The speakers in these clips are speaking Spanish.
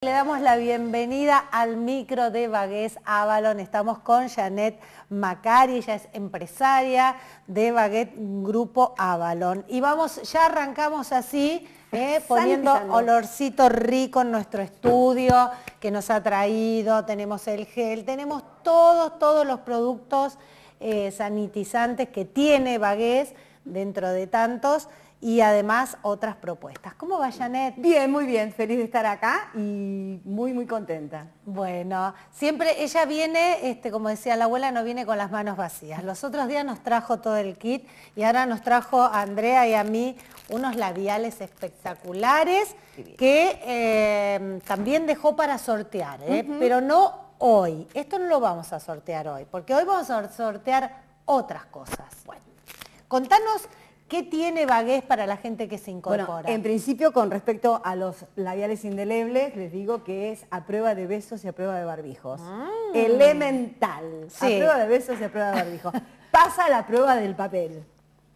Le damos la bienvenida al micro de Bagués Avalon. Estamos con Janet Macari, ella es empresaria de Baguette Grupo Avalon. Y ya arrancamos así, poniendo olorcito rico en nuestro estudio que nos ha traído. Tenemos el gel, tenemos todos los productos sanitizantes que tiene Bagués dentro de tantos. Y además otras propuestas. ¿Cómo va, Janet? Bien, muy bien, feliz de estar acá y muy contenta. Bueno, siempre ella viene, como decía la abuela, no viene con las manos vacías. Los otros días nos trajo todo el kit y ahora nos trajo a Andrea y a mí unos labiales espectaculares que también dejó para sortear, pero no hoy. Esto no lo vamos a sortear hoy, porque hoy vamos a sortear otras cosas. Bueno, contanos... ¿Qué tiene Bagués para la gente que se incorpora? Bueno, en principio, con respecto a los labiales indelebles, les digo que es a prueba de besos y a prueba de barbijos. Elemental. Sí. A prueba de besos y a prueba de barbijos. Pasa la prueba del papel.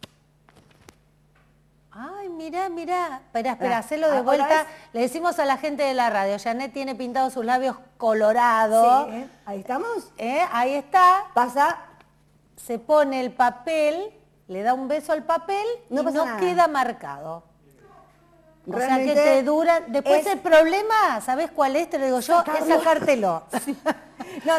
Ay, mirá. Espera, hacelo de vuelta. Le decimos a la gente de la radio, Janet tiene pintados sus labios colorados. Sí, ahí estamos. Ahí está. Pasa. Se pone el papel... Le da un beso al papel y no queda marcado. Realmente o sea que te dura... Después el problema, ¿sabés cuál es? Te lo digo yo, es sacártelo. Sí. No.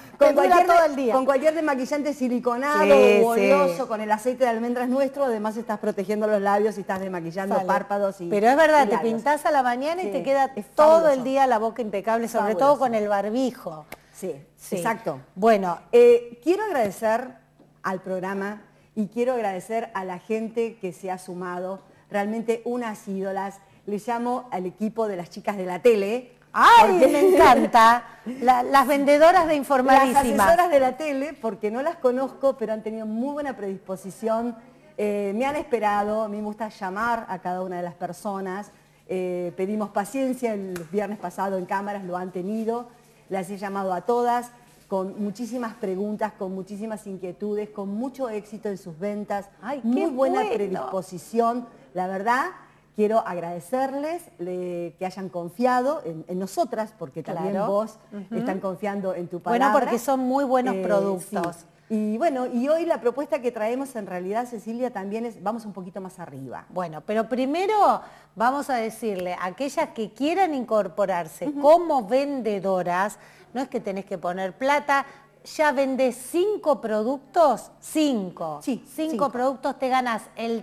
Con cualquier desmaquillante siliconado o oleoso, con el aceite de almendras nuestro, además estás protegiendo los labios y estás desmaquillando párpados y... Pero es verdad, te pintás a la mañana y te queda todo el día la boca impecable, sobre todo con el barbijo. Sí, exacto. Bueno, quiero agradecer al programa y quiero agradecer a la gente que se ha sumado, realmente unas ídolas. Le llamo al equipo de las chicas de la tele. ¡Ay, me encanta! Las vendedoras de Informadísimas. Las asesoras de la tele, porque no las conozco, pero han tenido muy buena predisposición. Me han esperado, a mí me gusta llamar a cada una de las personas. Pedimos paciencia, el viernes pasado en cámaras lo han tenido. Las he llamado a todas, con muchísimas preguntas, con muchísimas inquietudes, con mucho éxito en sus ventas, muy buena predisposición. La verdad, quiero agradecerles que hayan confiado en nosotras, porque también vos están confiando en tu palabra. Bueno, porque son muy buenos productos. Sí. Y bueno, y hoy la propuesta que traemos en realidad, Cecilia, también es, vamos un poquito más arriba. Bueno, pero primero vamos a decirle a aquellas que quieran incorporarse como vendedoras, no es que tenés que poner plata, ya vendés 5 productos, 5 productos, te ganas el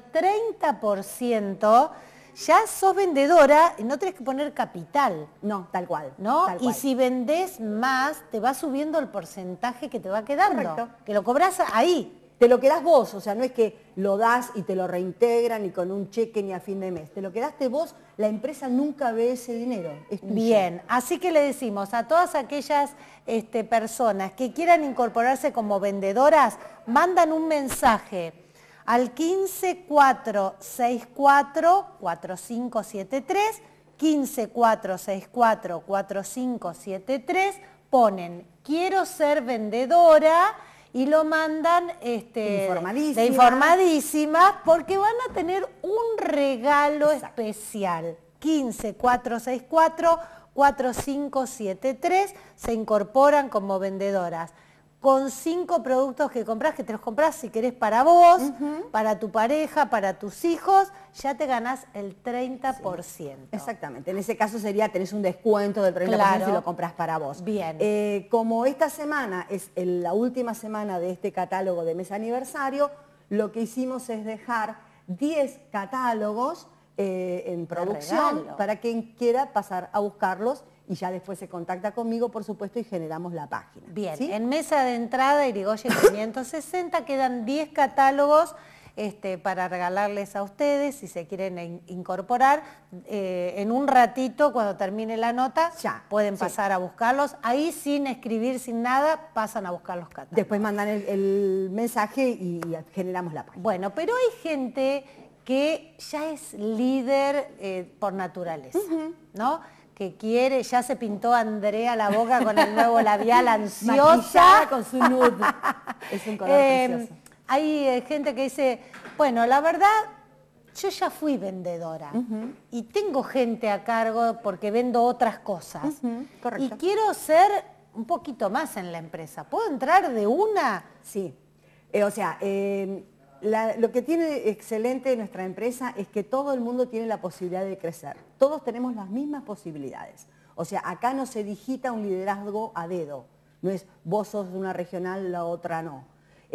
30%, ya sos vendedora y no tenés que poner capital. No, tal cual. ¿No? Tal cual. Y si vendés más, te va subiendo el porcentaje que te va quedando. Correcto. Que lo cobrás ahí. Te lo quedás vos, o sea, no es que lo das y te lo reintegran ni con un cheque ni a fin de mes. Te lo quedaste vos, la empresa nunca ve ese dinero. Es tuyo. Bien, así que le decimos a todas aquellas personas que quieran incorporarse como vendedoras, mandan un mensaje al 15464-4573, 15464-4573, ponen quiero ser vendedora y lo mandan de Informadísimas porque van a tener un regalo especial. 15464-4573, se incorporan como vendedoras. Con 5 productos que compras, que te los compras si querés para vos, para tu pareja, para tus hijos, ya te ganás el 30%. Sí, exactamente, en ese caso sería, tenés un descuento del 30% si lo compras para vos. Bien. Como esta semana es la última semana de este catálogo de mes aniversario, lo que hicimos es dejar 10 catálogos en producción para quien quiera pasar a buscarlos y ya después se contacta conmigo, por supuesto, y generamos la página. Bien, ¿sí? En mesa de entrada, Irigoyen 560, quedan 10 catálogos para regalarles a ustedes, si se quieren incorporar. En un ratito, cuando termine la nota, pueden pasar a buscarlos. Ahí, sin escribir, sin nada, pasan a buscar los catálogos. Después mandan el mensaje y generamos la página. Bueno, pero hay gente que ya es líder por naturaleza, ¿no? Que quiere, ya se pintó Andrea la boca con el nuevo labial ansiosa. Maquillada con su nude. Es un color precioso. Hay gente que dice, bueno, la verdad, yo ya fui vendedora y tengo gente a cargo porque vendo otras cosas. Y quiero ser un poquito más en la empresa. ¿Puedo entrar de una? Sí. Lo que tiene excelente nuestra empresa es que todo el mundo tiene la posibilidad de crecer. Todos tenemos las mismas posibilidades. O sea, acá no se digita un liderazgo a dedo. No es vos sos de una regional, la otra no.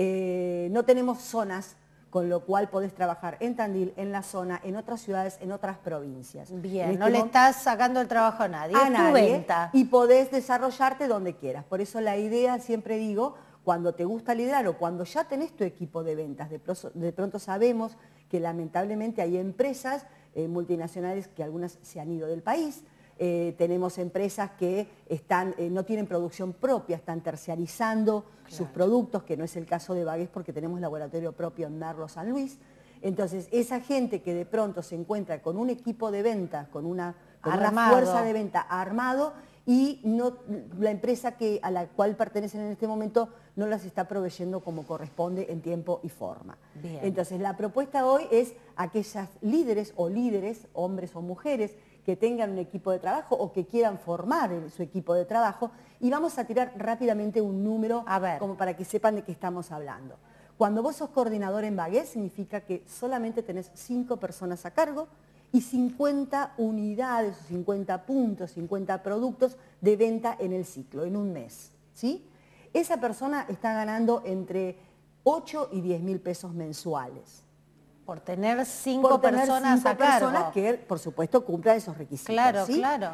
No tenemos zonas, con lo cual podés trabajar en Tandil, en la zona, en otras ciudades, en otras provincias. Bien, no le estás sacando el trabajo a nadie, es tu venta. Y podés desarrollarte donde quieras. Por eso la idea, siempre digo, cuando te gusta liderar o cuando ya tenés tu equipo de ventas, de pronto sabemos que lamentablemente hay empresas multinacionales que algunas se han ido del país. Tenemos empresas que no tienen producción propia, están terciarizando sus productos, que no es el caso de Bagués porque tenemos laboratorio propio en Merlo, San Luis. Entonces, esa gente que de pronto se encuentra con un equipo de ventas, con una fuerza de venta armado y la empresa a la cual pertenecen en este momento no las está proveyendo como corresponde en tiempo y forma. Bien. Entonces, la propuesta hoy es aquellas líderes, hombres o mujeres, que tengan un equipo de trabajo o que quieran formar su equipo de trabajo, y vamos a tirar rápidamente un número como para que sepan de qué estamos hablando. Cuando vos sos coordinador en Bagués, significa que solamente tenés 5 personas a cargo y 50 unidades, 50 puntos, 50 productos de venta en el ciclo, en un mes, ¿sí? Esa persona está ganando entre 8 y 10.000 pesos mensuales. Por tener 5 personas a cargo. Personas que, por supuesto, cumplan esos requisitos. Claro, ¿sí? claro.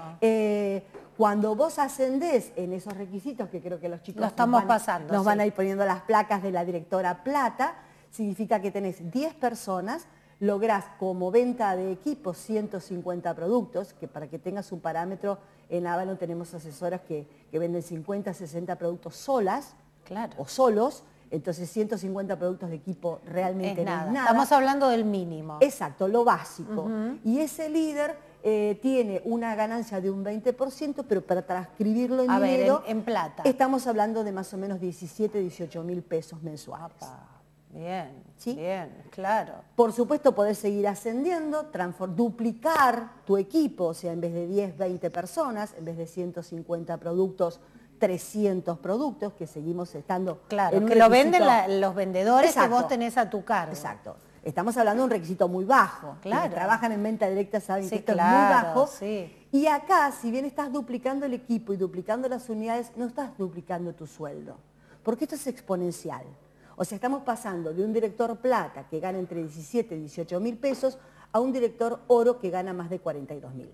Cuando vos ascendés en esos requisitos, que creo que los chicos nos van a ir poniendo las placas de la directora plata, significa que tenés 10 personas, lográs como venta de equipo 150 productos, que para que tengas un parámetro, en Avalon tenemos asesoras que venden 50, 60 productos solas o solos. Entonces 150 productos de equipo realmente no es nada. Estamos hablando del mínimo. Exacto, lo básico. Y ese líder tiene una ganancia de un 20%, pero para transcribirlo en dinero, en plata, estamos hablando de más o menos 17, 18.000 pesos mensuales. Bien, ¿sí? Bien, claro. Por supuesto podés seguir ascendiendo, duplicar tu equipo, o sea, en vez de 10, 20 personas, en vez de 150 productos, 300 productos, que seguimos estando en un que lo venden los vendedores. Exacto. Que vos tenés a tu cargo. Exacto. Estamos hablando de un requisito muy bajo. Claro. Quienes trabajan en venta directa saben que esto es muy bajo. Sí. Y acá, si bien estás duplicando el equipo y duplicando las unidades, no estás duplicando tu sueldo, porque esto es exponencial. O sea, estamos pasando de un director plata que gana entre 17 y 18.000 pesos a un director oro que gana más de 42.000.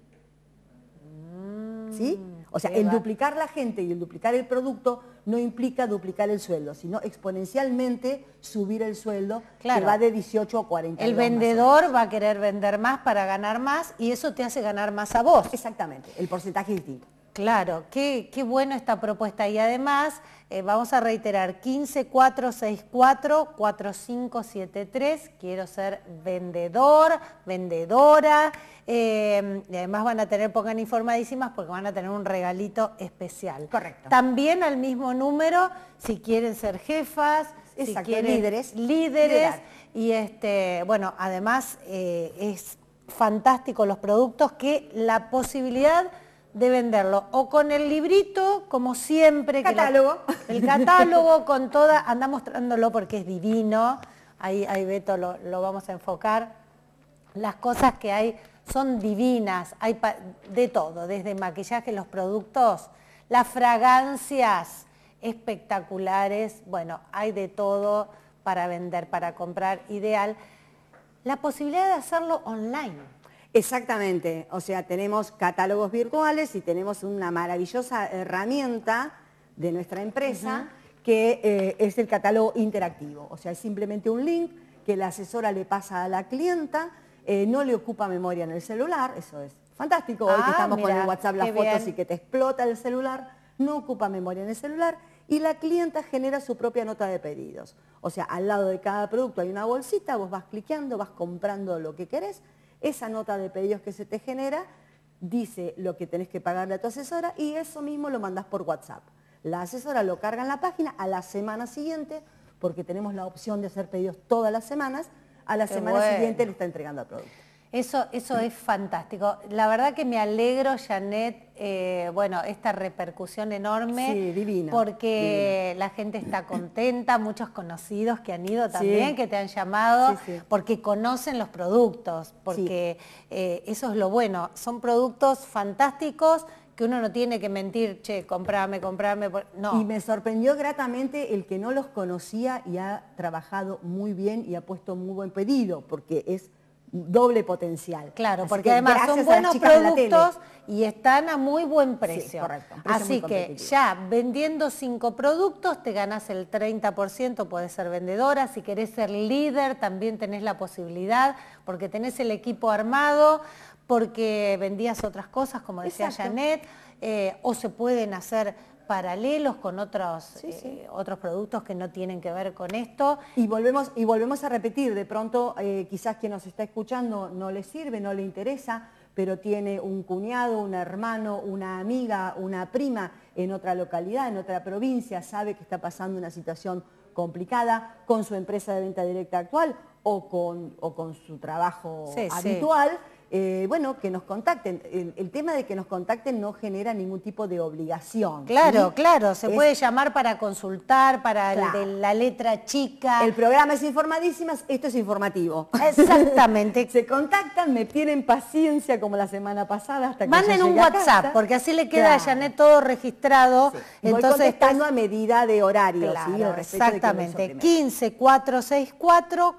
¿Sí? O sea, el duplicar la gente y el duplicar el producto no implica duplicar el sueldo, sino exponencialmente subir el sueldo, que va de 18 a 42. El vendedor va a querer vender más para ganar más y eso te hace ganar más a vos. Exactamente, el porcentaje es distinto. Claro, qué buena esta propuesta. Y además, vamos a reiterar, 15464-4573, quiero ser vendedor, vendedora, y además van a tener, pongan informadísimas porque van a tener un regalito especial. Correcto. También al mismo número, si quieren ser jefas, exacto, si quieren líderes. Y bueno, además es fantástico los productos, que la posibilidad de venderlo o con el librito, como siempre. Catálogo. El catálogo con toda, anda mostrándolo porque es divino. Ahí Beto lo vamos a enfocar. Las cosas que hay son divinas, hay de todo, desde maquillaje, los productos, las fragancias espectaculares, bueno, hay de todo para vender, para comprar, ideal. La posibilidad de hacerlo online. Exactamente, o sea, tenemos catálogos virtuales y tenemos una maravillosa herramienta de nuestra empresa que es el catálogo interactivo. O sea, es simplemente un link que la asesora le pasa a la clienta, no le ocupa memoria en el celular, eso es fantástico. Hoy que estamos con el WhatsApp, las fotos y que te explota el celular, no ocupa memoria en el celular y la clienta genera su propia nota de pedidos. O sea, al lado de cada producto hay una bolsita, vos vas cliqueando, vas comprando lo que querés. Esa nota de pedidos que se te genera dice lo que tenés que pagarle a tu asesora y eso mismo lo mandás por WhatsApp. La asesora lo carga en la página a la semana siguiente, porque tenemos la opción de hacer pedidos todas las semanas. a la semana siguiente le está entregando el producto. Eso es fantástico. La verdad que me alegro, Janet, bueno, esta repercusión enorme. Sí, divina. Porque la gente está contenta, muchos conocidos que han ido también, que te han llamado, porque conocen los productos, porque eso es lo bueno. Son productos fantásticos que uno no tiene que mentir, che, comprame, no. Y me sorprendió gratamente el que no los conocía y ha trabajado muy bien y ha puesto muy buen pedido, porque es doble potencial. Claro, porque además son buenos productos y están a muy buen precio. Sí, correcto. Así que ya vendiendo 5 productos te ganas el 30%, puedes ser vendedora. Si querés ser líder también tenés la posibilidad, porque tenés el equipo armado, porque vendías otras cosas, como decía Janet, o se pueden hacer paralelos con otros productos que no tienen que ver con esto. Y volvemos a repetir, de pronto quizás quien nos está escuchando no le sirve, no le interesa, pero tiene un cuñado, un hermano, una amiga, una prima en otra localidad, en otra provincia, sabe que está pasando una situación complicada con su empresa de venta directa actual o con su trabajo habitual. Bueno, que nos contacten. El tema de que nos contacten no genera ningún tipo de obligación. Claro, ¿sí? Claro, se puede llamar para consultar, para el de la letra chica. El programa es Informadísimas, esto es informativo. Exactamente. Se contactan, me tienen paciencia como la semana pasada hasta que manden un WhatsApp, porque así le queda a Janet todo registrado. Sí. Entonces, voy contestando a medida de horario. Claro, exactamente. 15 464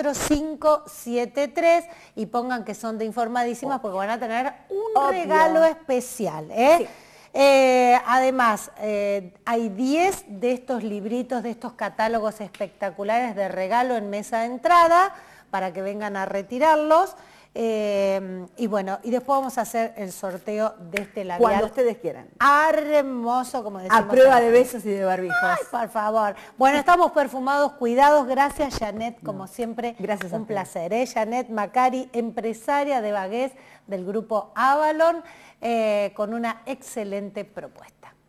4573 y pongan que son de Informadísimas porque van a tener un regalo especial. Además, hay 10 de estos libritos, de estos catálogos espectaculares de regalo en mesa de entrada para que vengan a retirarlos. Y bueno, y después vamos a hacer el sorteo de este labial. Cuando ustedes quieran. Hermoso, como decimos. A prueba de besos y de barbijos. Ay, por favor. Bueno, estamos perfumados, cuidados. Gracias, Janet, como siempre. Gracias. Un placer. Janet Macari, empresaria de Bagués del grupo Avalon, con una excelente propuesta.